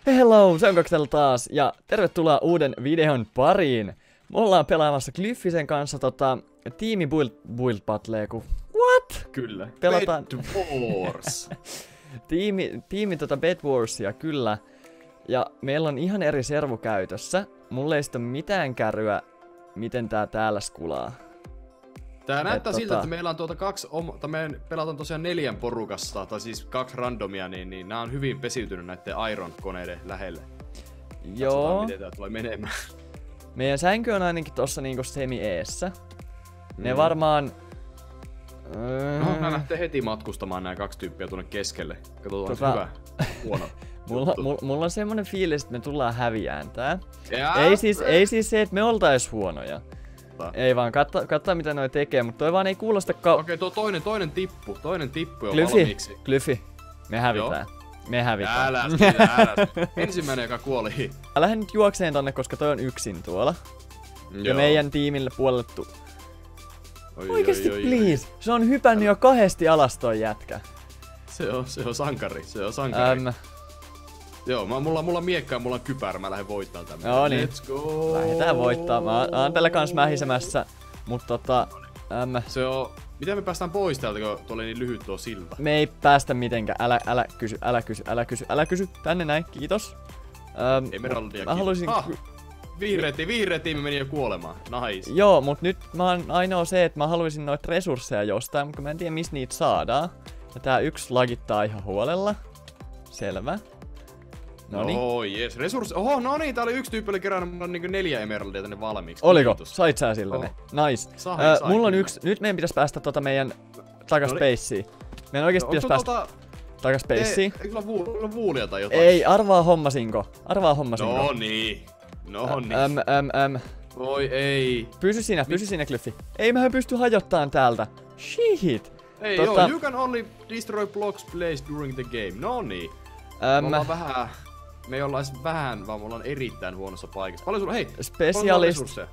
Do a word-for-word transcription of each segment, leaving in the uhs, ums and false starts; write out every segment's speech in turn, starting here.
Hello, se on Cocktail taas ja tervetuloa uuden videon pariin. Me ollaan pelaamassa Glyphisen kanssa tota tiimi build, build battlea, ku what? Kyllä. Pelataan Bed Wars. tiimi, tiimi tota Bed Warsia, kyllä. Ja meillä on ihan eri servu käytössä. Mulla ei sit ole mitään kärryä, miten tää täällä skulaa. Tää näyttää Et siltä, tota- että meillä on tuota kaksi, oma, tai me pelataan tosiaan neljän porukasta, tai siis kaksi randomia, niin, niin nämä on hyvin pesiytynyt näiden Iron-koneiden lähelle. Joo. Katsotaan, miten tää tulee menemään. Meidän sänky on ainakin tossa niinku semi-eessä. Ne Mm. varmaan... No, nää lähtee heti matkustamaan nämä kaksi tyyppiä tuonne keskelle. Katsotaan Tota- se hyvä, huono. Mulla, juttu. mulla, mulla on semmonen fiilis, että me tullaan häviään tää. Ja- Ei siis, ei siis se, että me oltais huonoja. Ta- Ei vaan, katso, katso mitä noi tekee, mutta toi vaan ei kuulosta kau... Okei, tuo toinen, toinen tippu, toinen tippu on Glyphi, valmiiksi. Glyphi, me hävitään. Me hävitään. Älä, sitä, älä. Ensimmäinen, joka kuoli. Lähden nyt juokseen tonne, koska toi on yksin tuolla. Ja Joo. meidän tiimille puolelle tu... Oi, Oikeesti oi, oi, please! Se on hypännyt jo kahdesti alas toi jätkä. Se on, se on sankari, se on sankari. Äm, Joo, mä, mulla, mulla on miekka ja mulla on kypärä, mä lähden voittaa tämän. No niin. Let's go! lähdetään voittaa. Mä oon tällä kans mähisemässä. Mut tota... Äm, Se on... Miten me päästään pois täältä, kun tuo oli niin lyhyt tuo silta? me ei päästä mitenkään. Älä, älä kysy, älä kysy, älä kysy, älä kysy. Tänne näin, kiitos. Äm, Emeraldia. mä haluaisin... Ah, vihreä, ti- vihreä tiimi meni jo kuolemaan. Nice. Joo, mut nyt mä oon ainoa se, että mä haluaisin noita resursseja jostain, mutta mä en tiedä mistä niitä saadaan. Ja tää yksi lagittaa ihan huolella. Selvä. Noniin. Oh, yes. Resurssi. Oho, no niin, tää oli yksi tyyppi, oli kerännyt mulla niinku neljä emeraldia tänne valmiiksi. Oliko? Kiitos. Sait sä sillä Oh. ne? Nice. Sain, Ö, sain, mulla on kyllä. yksi, nyt meidän pitäis päästä tota meidän takas Noniin. spaceen. Meidän oikeesti No, pitäis onko päästä tota... takas Ei, spaceen. eikö sulla vuu, sulla vuulia tai jotain? Ei, arvaa hommasinko. Arvaa hommasinko. No niin. No niin. Äm, äm, äm. Voi ei. Pysy siinä, pysy siinä, Glyphi. Ei mähän pysty hajottaan täältä. Shit. Ei Tota- joo, you can only destroy blocks placed during the game. No niin. Me Äm, ollaan vähän... Me ei olla edes vähän, vaan me ollaan erittäin huonossa paikassa. Paljon sulla, hei! paljon sulla specialist. resursseja?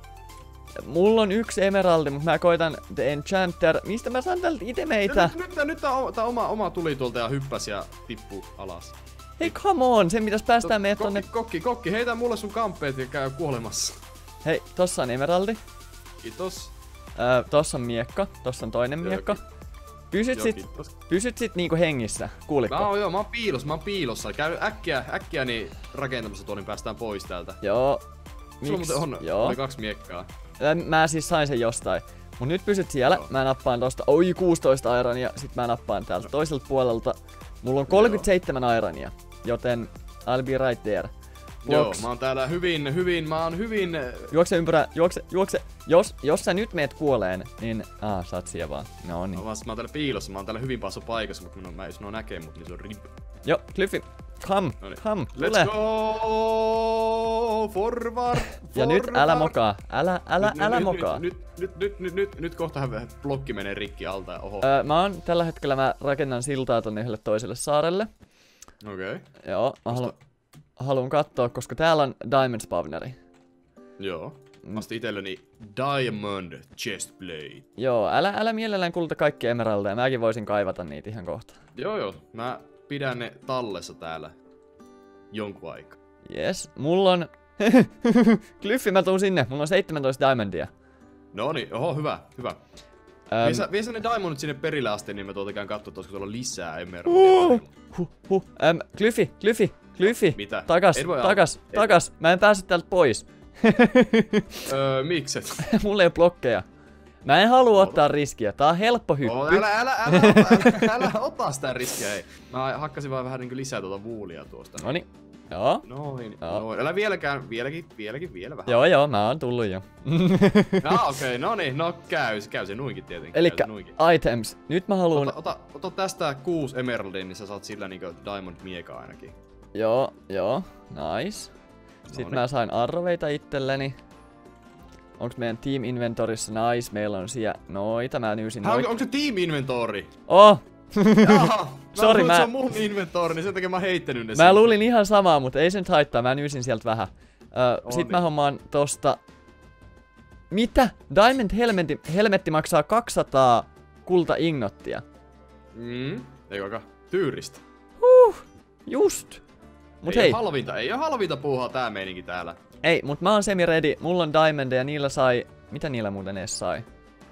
Mulla on yksi emeraldi, mutta mä koitan The Enchanter. Mistä mä saan täältä itemeitä? Nyt, nyt, nyt tää, o- tää oma, oma tuli tuolta ja hyppäs ja tippuu alas. Hei, come on! Sen pitäis päästää meidät kokki, tonne. kokki, kokki, heitä mulle sun kampeet ja käy kuolemassa. Hei, tossa on emeraldi. Kiitos. Öö, tossa on miekka. Tossa on toinen Joo, miekka. ki- Pysyt Joo, sit, kiitos. pysyt sit niinku hengissä. Kuulitko? Mä oon joo, mä oon piilossa, mä oon piilossa. Käy äkkiä, äkkiä niin rakentamassa tuon, niin päästään pois täältä. Joo. Sulla Miks? muuten on, Joo. oli kaksi miekkaa. Ä, Mä siis sain sen jostain. Mut nyt pysyt siellä. Joo. Mä nappaan tosta. Oi, kuusitoista ironia. Sit mä nappaan täältä toiselta puolelta. Mulla on kolmekymmentäseitsemän ironia. Joten I'll be right there. Joo, Blocks. mä oon täällä hyvin, hyvin, mä oon hyvin... Juokse ympyrä, juokse, juokse. Jos, jos sä nyt meet kuoleen, niin... Ah, sä oot siellä vaan. No niin. Mä, vaan, mä oon täällä piilossa, mä oon täällä hyvin pahassa paikassa, mutta minun, mä, jos minua näkee mut, niin se on rip. Joo, Glyphi. Come, Noniin. come, Let's tule. go! Forward! Ja nyt forward. älä mokaa. Älä, älä, Nyt, älä nyt, mokaa. Nyt, nyt, nyt, nyt, nyt, nyt kohtahan blokki menee rikki alta ja oho. Öö, mä oon tällä hetkellä mä rakennan siltaa tonne yhdelle toiselle saarelle. Okei. Okay. Joo, mä haluan, haluan katsoa, koska täällä on Diamond Spawneri. Joo. Mä ostin itselleni Diamond Chestplate. Joo, älä, älä mielellään kulta kaikki emeraldeja. Mäkin voisin kaivata niitä ihan kohta. Joo joo, mä pidän ne tallessa täällä jonkun aikaa. Yes, mulla on... Glyphi, mä tuun sinne. Mulla on seitsemäntoista diamondia. No niin, oho, hyvä, hyvä. Öm, Vie sä, vie sä ne diamondit sinne perille asti, niin mä tuolta käyn kattoo, että olisiko tuolla lisää emeraldia. Huh, huh, huh. Öm, Glyphi, Glyphi, Glyphi. Mitä? Takas, En voi takas, auttaa. takas. Mä en pääse täältä pois. öö, mikset? Mulla ei ole blokkeja. Mä en halua ottaa riskiä. Tää on helppo hyppy. Oh, älä, älä, älä, älä, älä ota sitä riskiä, ei. Mä hakkasin vaan vähän niinku lisää tuota vuulia tuosta. Noniin. Joo. Noin, Joo. noin. Älä vieläkään, vieläkin, vieläkin, vielä vähän. Joo, joo, mä oon tullut jo. Ah, okei, okay, no niin, no käy, käy se nuinkin tietenkin. Elikkä käy se nuinkin. items. Nyt mä haluun... Ota, ota, ota tästä kuusi emeraldia, niin sä saat sillä niinku diamond mieka ainakin. Joo, joo. Nice. Sitten Noniin. mä sain arroveita itselleni. Onks meidän team inventorissa? Nice, meillä on siellä noita. Mä nyysin Hä, noita. onko, onko se team inventori? Oh! Jaha, Sorry, mä... mä- Se on mun inventori, niin sen takia mä heittänyt ne Mä sinne. luulin ihan samaa, mutta ei sen haittaa. Mä nyysin sieltä vähän. Ö, On sit niin. mä hommaan tosta... Mitä? Diamond helmetti, helmetti maksaa kaksisataa kulta-ingottia. Mm, eikö aika tyyristä? Huh, just. Mut ei hei. oo halvinta, ei oo halvinta puuhaa tää meininki täällä. Ei, mut mä oon semi-ready. Mulla on diamondeja, niillä sai... Mitä niillä muuten edes sai?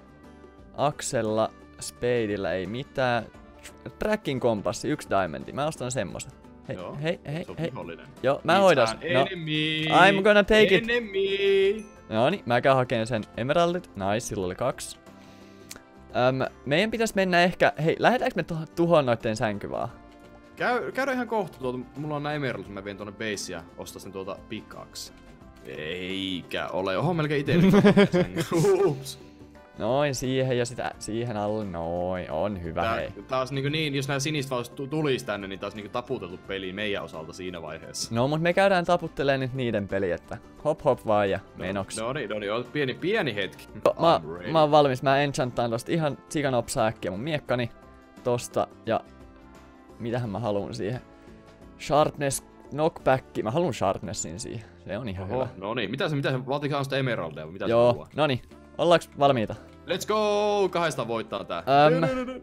Aksella, Spadella ei mitään. Tracking kompassi, yksi diamondi. Mä ostan semmosen. Hei, Joo, hei, hei, se on hei. vihollinen. Joo, mä hoidan. No, I'm gonna take it. Enemy. Noniin, mä käyn hakeen sen emeraldit. Nice, sillä oli kaksi. Öm, meidän pitäis mennä ehkä... Hei, lähdetäänkö me tuh tuhoon noitteen sänky vaan? Käy, käydään ihan kohta. Tuota, mulla on nää emeraldit, mä vien tuonne base ja ostan sen tuolta pickaxe. Eikä ole. Oho, melkein ite. Ups. Noin, siihen ja sitä siihen alle. Noin, on hyvä. Tää, hei. taas niinku niin, jos nää sinistä vaan tulis tänne, niin taas niinku taputeltu peli meidän osalta siinä vaiheessa. No, mut me käydään taputtelee nyt niiden peli, että hop hop vaan ja menoks. No niin, no niin, oot pieni, pieni hetki. No, mä, mä oon valmis, mä enchantaan tosta ihan sikanopsaa äkkiä mun miekkani tosta ja mitähän mä haluun siihen. Sharpness, knockback, mä haluun sharpnessin siihen, se on ihan Oho, hyvä. no niin, mitä se, mitä se, vaatikaan sitä emeraldia, mitä se Joo, haluaa? noniin, ollaanko valmiita? Let's go! Kahdesta voittaa tää. Öm,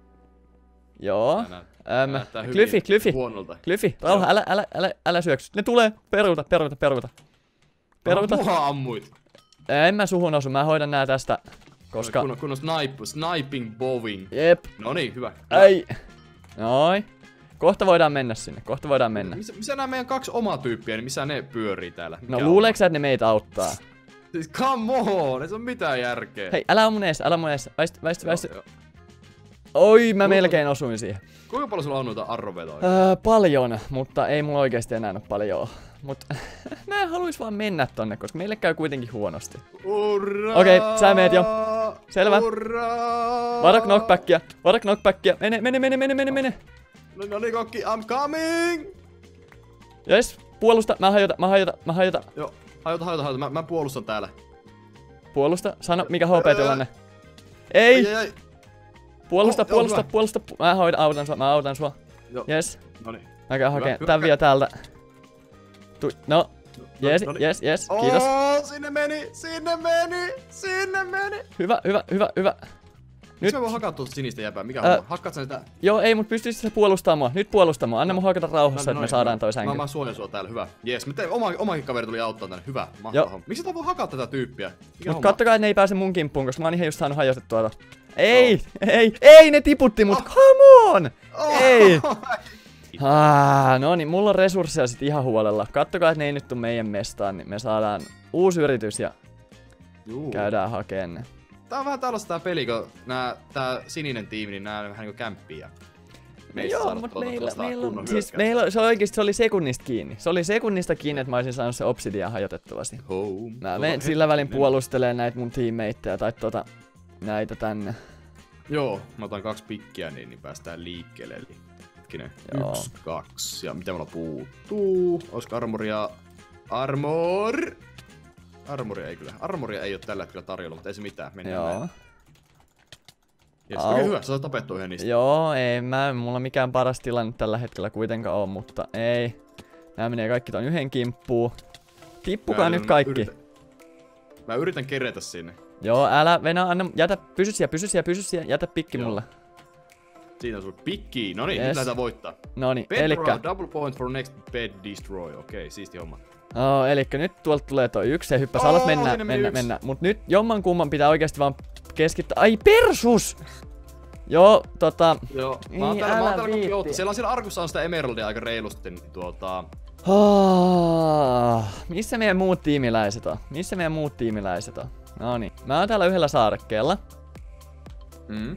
joo. Öm, Näyttää hyvin Glyphi, Glyphi, huonolta. Glyphi, rauha, älä, älä, älä, älä syöksy. Ne tulee, peruuta, peruuta, peruuta. Peruuta. Mua ammuit. En mä suhun osu, mä hoidan nää tästä, koska... Kun on, kun on snipe, sniping bowing. Jep. No niin, hyvä. Ei. Noin. Kohta voidaan mennä sinne, kohta voidaan mennä. Missä, missä nämä meidän kaksi omaa tyyppiä, niin missä ne pyörii täällä? No Mikä luuleeko sä, että ne meitä auttaa? Siis come on, ei se oo mitään järkeä. Hei, älä mun ees, älä mun ees. Väisty, väisty, väisty. Joo, joo. Oi, mä Kuinka- melkein osuin siihen. Kuinka paljon sulla on noita arroveita? Öö, paljon, mutta ei mulla oikeesti enää oo paljon. Mut mä en haluis vaan mennä tonne, koska meille käy kuitenkin huonosti. Urraa! Okei, sä meet jo. Selvä. Urraa! Vara knockbackia, vara knockbackia. Mene, mene, mene, mene, mene, mene. No, no niin, kokki, I'm coming! Jes, puolusta, mä hajota, mä hajota, mä hajota. Joo, hajota, hajota, hajota. Mä, mä puolustan täällä. Puolusta, sano mikä H P-tilanne. Ei! Ai, ai. Puolusta, Oh, joo, puolusta, hyvä. puolusta. pu- Mä hoidan, autan sua, mä autan sua. Joo. Jes, No niin. mä käyn Hyvä, hakeen hyvä, tän hyvä. vielä täältä. Tu no, jes, no niin. jes, jes, kiitos. Oh, sinne meni, sinne meni, sinne meni. Hyvä, hyvä, hyvä, hyvä. Nyt. Nyt. Mä voin hakata tuosta sinistä jäpää, mikä Ä- homma? Hakkaat sä sitä? Joo, ei, mut pystyisit sä puolustaa mua. Nyt puolustaa mua. Anna mun hakata rauhassa, No, että me noin, saadaan noin. toi Mä, sänky. mä suojan sua täällä, hyvä. Jees, mä tein, oma, omakin kaveri tuli auttaa tänne, hyvä. Joo. Mahtava homma. Miksi tää voi hakata tätä tyyppiä? Mikä Mut homma? kattokaa, että ne ei pääse mun kimppuun, koska mä oon ihan just saanut hajotettua tuota. Ei, ei, ei, ne tiputti mut. Come on! Oh. Ei! Ah, no niin, mulla on resursseja sit ihan huolella. Kattokaa, että ne ei nyt tuu meidän mestaan, niin me saadaan uusi yritys ja Juu. käydään hakeen ne. Tää on vähän tällaista tää peli, kun nää, tää sininen tiimi, niin nää on vähän niinku kämppiä. No joo, mut meillä, meillä, kunnon siis hyökkäystä. meillä, se oikeesti se oli sekunnista kiinni. Se oli sekunnista kiinni, että mä olisin saanut se obsidian hajotettavasti. Home. Mä Tota, menen sillä välin hetkinen. puolustelemaan näitä mun teammateja tai tota, näitä tänne. Joo, mä otan kaksi pikkiä, niin, niin päästään liikkeelle. Eli hetkinen, Joo. yksi, kaksi. Ja mitä mulla puuttuu? Olisiko armoria? Armor! Armoria ei kyllä. Armoria ei oo tällä hetkellä tarjolla, mutta ei se mitään. Mennään Joo. näin. Jes, Au. okei, hyvä. Sä saat tapettua yhden niistä. Joo, ei mä, mulla mikään paras tilanne tällä hetkellä kuitenkaan on, mutta ei. Nää menee kaikki ton yhden kimppuun. Tippukaa Mä nyt yritän- kaikki. Yritän, mä yritän kerätä sinne. Joo, älä, Venä, anna, jätä, pysy siellä, pysy siellä, pysy siellä, jätä pikki Joo. mulle. Siinä on sulla pikki. No niin, Yes. nyt lähdetään voittaa. Noniin, Bed elikkä, roll, double point for next bed destroy. Okei, siisti homma. oh, elikkä nyt tuolta tulee toi yksi, se hyppäs Oo, alas, mennä, sinne meni mennä, yksi. mennä. Mut nyt jomman kumman pitää oikeesti vaan keskittää. Ai persus! Joo, tota... Joo, mä oon Ei, täällä, mä oon älä täällä viitti. kokki. Siellä on siellä arkussa on sitä emeraldia aika reilusti, niin tuota... Oh, missä meidän muut tiimiläiset on? Missä meidän muut tiimiläiset on? Noniin. Mä oon täällä yhdellä saarekkeella. Mm.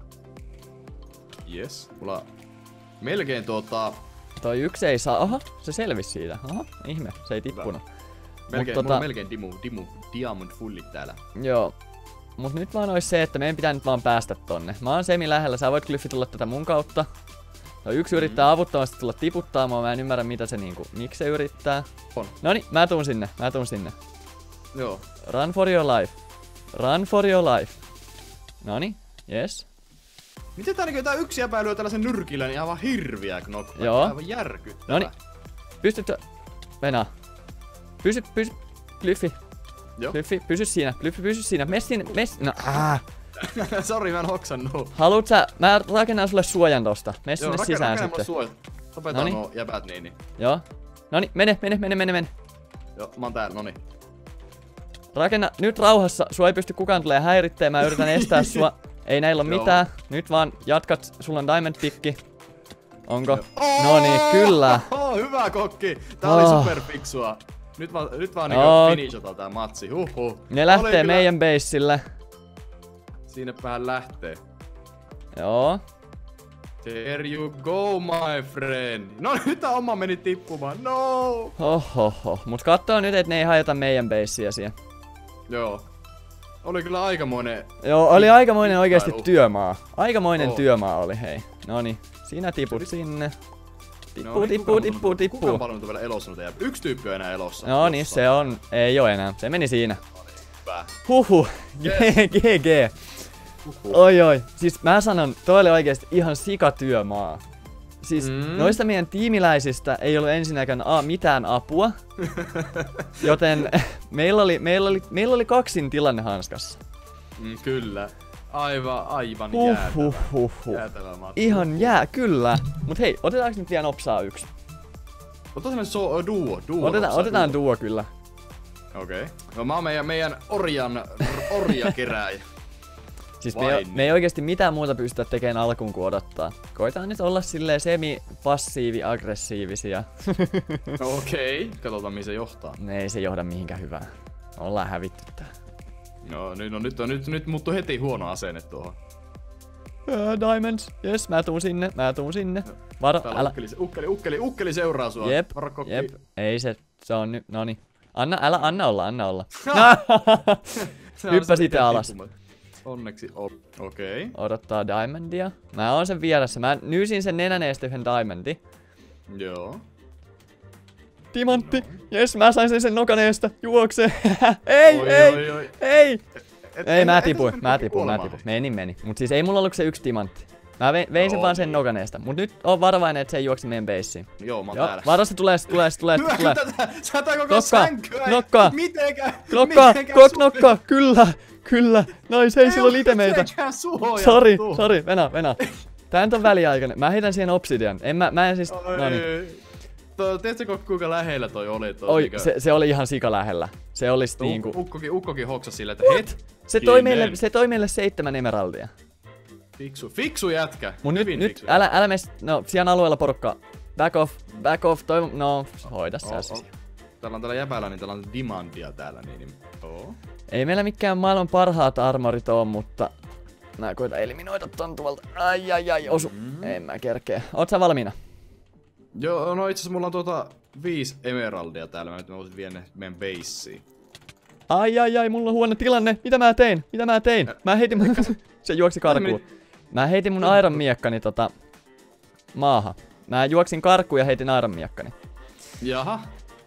Yes, mulla melkein tuota... Toi yksi ei saa. Oho, se selvisi siitä. Oho, ihme, se ei tippunut. Melkein, tota- mulla on melkein dimu, dimu, diamond fullit täällä. Joo. Mut nyt vaan ois se, että meidän pitää nyt vaan päästä tonne. Mä oon semi lähellä, sä voit Glyphi tulla tätä mun kautta. No yksi yrittää avuttomasti tulla tiputtaa mua, mä en ymmärrä mitä se niinku, miksi se yrittää. On. Noni, mä tuun sinne, mä tuun sinne. Joo. Run for your life. Run for your life. Noni, yes. Miten tää niinku tää yksi jäpä lyö tällaisen nyrkillä, niin aivan hirviä knockback. Joo. Aivan järkyttävä. Noni. Pystytkö... Venä. Pysy, pysy... Glyphi. Joo. Glyphi, pysy siinä. Glyphi, pysy siinä. Mene sinne, mene sinne. No, ah. Sori, mä en hoksannut. Haluut sä... Mä rakennan sulle suojan tosta. Mene Joo, sinne rakenna, sisään rakenna mulle sitten. suoja. Tapetaan Noniin. nuo jäbät niin. niin. Joo. Noni, mene, mene, mene, mene, mene. Joo, mä oon täällä, noni. Rakenna nyt rauhassa, sua ei pysty kukaan tulee häiritteen, mä yritän estää sua. Ei näillä ole Joo. mitään. Nyt vaan jatkat, sulla on diamond pikki. Onko? No niin, kyllä. Oh, hyvä kokki. Tää oli Oh. superfiksua. Nyt vaan, nyt vaan Oh. niinku finishataan tää matsi. Huhhuh. Ne lähtee Oli kyllä- meidän baseille. Siinäpähän lähtee. Joo. There you go, my friend. No nyt tää oma meni tippumaan. No. Hohoho. Mut kattoo nyt, et ne ei hajota meidän basea siellä. Joo. Oli kyllä aikamoinen. Joo, oli aikamoinen oikeesti Kikkailu. työmaa. Aikamoinen Oo. työmaa oli, hei. Noni, sinä tiput sinne. Tippuu, No, tippuu, tippuu, tippuu. Kukaan paljon vielä elossa noita jäbää? Yksi tyyppi on enää elossa. No niin, se on. Ei oo enää. Se meni siinä. Hyvä. Huhu. G G. Oi oi. Siis mä sanon, toi oli oikeesti ihan sikatyömaa. Siis Mm. noista meidän tiimiläisistä ei ollut ensinnäkään a, mitään apua. Joten meillä oli, meillä oli, meillä oli kaksin tilanne hanskassa. Mm, kyllä. Aivan, aivan Huh, jäätävä. huh, huh, huh. Jäätävä matsi. Ihan jää, kyllä. Mut hei, otetaanko nyt vielä nopsaa yksi? Ota semmonen so, uh, duo. duo Otetaan, duo. otetaan duo kyllä. Okei. Okay. No mä oon meidän, meidän orjan, orjakerääjä. Siis me ei, Vain. me ei oikeesti mitään muuta pystytä tekemään alkuun kuin odottaa. Koitaan nyt olla silleen semi-passiivi-aggressiivisia. Okei. Okay. Katsotaan mihin se johtaa. Ne ei se johda mihinkään hyvään. Ollaan hävitty tää. No nyt on, nyt on, nyt, nyt muuttuu heti huono asenne tuohon. Uh, diamonds. Yes, mä tuun sinne, mä tuun sinne. Varo, Täällä älä. ukkeli, ukkeli, ukkeli, ukkeli seuraa sua. Jep, Varo kokki. jep. Ei se, se on nyt, noni. Anna, älä, anna olla, anna olla. Se on Hyppä se sitten itse alas. tippumaan. Onneksi on. Okei. Okay. Odottaa diamondia. Mä oon sen vieressä. Mä nyysin sen nenän eestä yhden diamandi. Joo. Timantti. Jes, mä sain sen sen nokan eestä. Juokse. ei, Oi, ei, oi, oi. ei. Et, Ei, et- mä et- tipuin, et- mä et- tipuin, mä kuolemaan. tipuin. Meni, meni. Mut siis ei mulla ollut se yksi timantti. Mä vein, vein sen Joo, vaan sen niin. nokan eestä. Mut nyt on varovainen, että se ei juoksi meidän baseen. Joo, mä oon Joo, täällä. varo se tulee, se tulee, se tulee, se Hyvä, tulee. tätä, sä tää koko Nokkaa, sänkyä. ei- nokkaa. Mitenkään, Nokkaa, mitenkään kok, su- nokkaa, kyllä, kyllä. Nois, ei sillä oo oli ite meitä. mitenkään suojattu. Sori, sori, venä, venä. Tää nyt on väliaikainen. Mä heitän siihen obsidian. En mä, mä en siis, Oi. noniin. Tuo, tiedätkö kuinka lähellä toi oli? Toi Oi, niinkö- se, se oli ihan sika lähellä. Se olisi tuo niinku... Ukkokin, ukkokin hoksasi silleen, että het, Se toi, Kiinen. meille, se toi meille seitsemän emeraldia. fiksu, fiksu jätkä. Mun nyt, Hyvin nyt fiksu älä, älä mene, no siellä alueella porukkaa. Back off, back off, toi, no, hoida sä Oh, siis. oh. Täällä on täällä jäbällä, niin täällä on demandia täällä, niin... niin oh. Ei meillä mikään maailman parhaat armorit oo, mutta... Mä koitan eliminoida ton tuolta. Ai ai ai, osu. Mm. En mä kerkeä. Oot sä valmiina? Joo, no itse asiassa mulla on tuota viisi emeraldia täällä, mä nyt mä voisin viedä ne meidän baseen. Ai ai ai, mulla on huono tilanne. Mitä mä tein? Mitä mä tein? Mä heitin mun... Se juoksi karkuun. Mä heitin mun iron miekkani tota... maahan. Mä juoksin karkuun ja heitin iron miekkani. Jaha.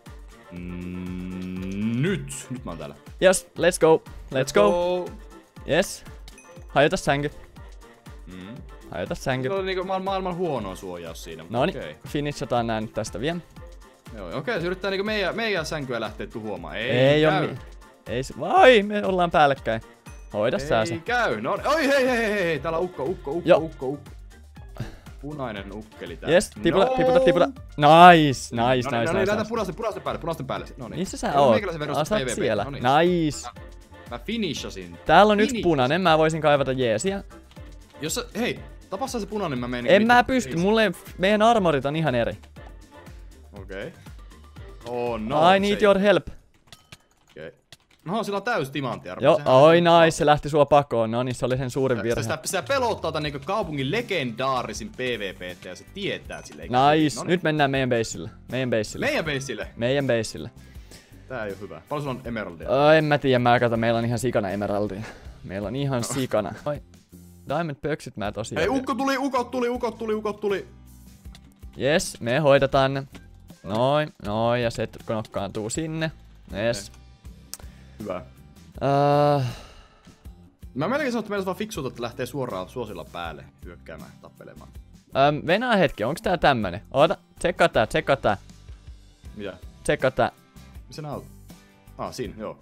Mm, nyt! Nyt mä oon täällä. Yes, let's go. Let's go. Yes. Hajota sänky. Mm. Hajota sänky. Se oli niinku ma- maailman huono suojaus siinä. mutta Noniin, okei. finishataan nää nyt tästä vielä. Joo, okei, okay, se yrittää niinku meidän, meidän sänkyä lähteä tuhoamaan. Ei, Ei oo käy. mi... Ei se... Vai, me ollaan päällekkäin. Hoida sä se. Ei käy. No, oi hei hei hei hei, täällä on ukko, ukko, ukko, Joo. ukko, ukko. Punainen ukkeli täällä. Yes, tiputa, No. tiputa, tiputa. Nice, nice, No niin, nice, no niin, nice, lähdetään nice. punaisten, punaisten päälle, punaisten päälle. No niin. Missä sä Ei oo oot? meikäläisen verosta Ah, sä oot P V P. siellä. No niin. Nice. Mä finishasin. Täällä on yksi Finish. punainen, mä voisin kaivata jeesiä. Jos sä, hei, tapassa se punainen, mä menen. En mä pysty, mulle meidän armorit on ihan eri. Okei. Okay. Oh no. I need se- your help. Okei. No, sillä on täys timanttiarvo. Joo, Sehän- oi nice, se lähti sua pakoon. No niin, se oli sen suurin Se- virhe. Sitä, sitä pelottaa tän niinku kaupungin legendaarisin P V P, ja se tietää, että sille ei Nice, Noniin. nyt mennään meidän baseille. Meidän baseille. Meidän baseille. Meidän baseille. Tää ei oo hyvä. Paljon sulla on emeraldia? Oh, en mä tiedä, mä kato, meillä on ihan sikana emeraldia. Meillä on ihan sikana. Oi, diamond pöksyt mä tosiaan. Hei, vielä. ukko tuli, ukot tuli, ukot tuli, ukot tuli. Yes, me hoidetaan ne. Noin, noin, ja se nokkaantuu sinne. Yes. Hyvä. Uh, Mä melkein sanon, että meillä on vaan fiksuutta, että lähtee suoraan suosilla päälle hyökkäämään, tappelemaan. um, Venää hetki, onks tää tämmönen? Oota, tsekkaa tää, tsekkaa tää, Mitä? tsekkaa tää. Missä nää on? Ah, siinä, joo.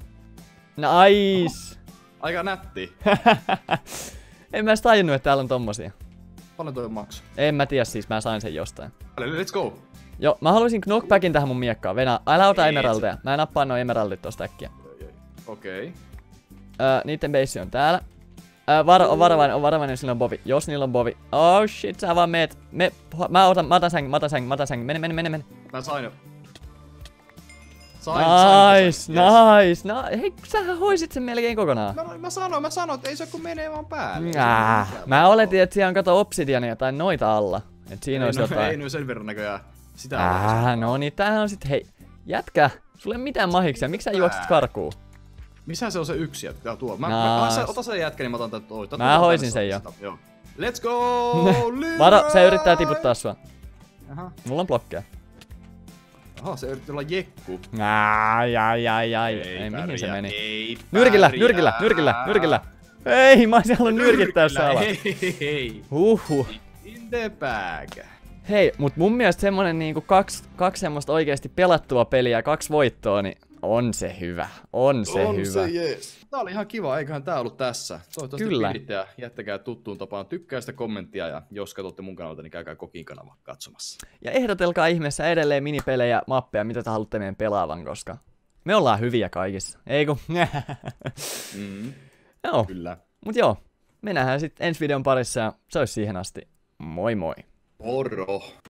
Nice! Aika nätti. En mä edes tajunnut, että täällä on tommosia. Paljon toi maksaa? En mä tiedä siis, mä sain sen jostain. Let's go! Joo, mä haluaisin knockbackin tähän mun miekkaan. Venä, älä ota emeraldeja. Mä en nappaa noin emeraldit tosta äkkiä. Okei. Okay. Öö, niitten base on täällä. Öö, varo, on varovainen, on varovainen, jos niillä on bovi. Jos niillä on bovi. Oh shit, sä vaan meet. Me, mä otan, mä otan sängyn, mä otan sängyn, mä otan sängyn. Mene, mene, mene, mene. Mä sain jo. Sain, nice, sain, nice, no, hei, sähän hoisit sen melkein kokonaan. Mä, mä sanoin, mä sanoin, että ei se kun menee vaan päälle. Nää, mä oletin, että siellä on kato obsidiania tai noita alla. Et siinä ei, olisi no, jotain. Ei no sen verran näköjään. Sitä Ää, no niin, tämähän on sit, hei, jätkä, sulla ei mitään mahiksia, miksi sä juoksit karkuun? Missä se on se yksi jätkä tuo? Mä, nice. mä, ota sen jätkä, niin mä otan tätä toista. Mä hoisin sen jo. Joo. Let's go! Varo, se yrittää tiputtaa sua. Aha. Mulla on blokkeja. Aha, se yritti olla jekku. Ai, ai, ai, ai. Ei, ei pärjää, mihin se meni? Ei nyrkillä, pärjää. nyrkillä, nyrkillä, nyrkillä. Ei, mä olisin halunnut nyrkittää se ala. Hei, hei. Huhhuh. In the bag. Hei, mut mun mielestä semmonen niinku kaksi, kaksi semmoista oikeesti pelattua peliä, kaksi voittoa, niin on se hyvä. On se on hyvä. Se yes. Tää oli ihan kiva, eiköhän tää ollut tässä. Toivottavasti Kyllä. piditte ja jättäkää tuttuun tapaan tykkää sitä kommenttia ja jos katsotte mun kanalta, niin käykää Kokin kanava katsomassa. Ja ehdotelkaa ihmeessä edelleen minipelejä, mappeja, mitä te haluatte meidän pelaavan, koska me ollaan hyviä kaikissa. Ei kun? mm. Joo. Kyllä. Mut joo, me nähdään sitten ensi videon parissa ja se olisi siihen asti. Moi moi. Moro.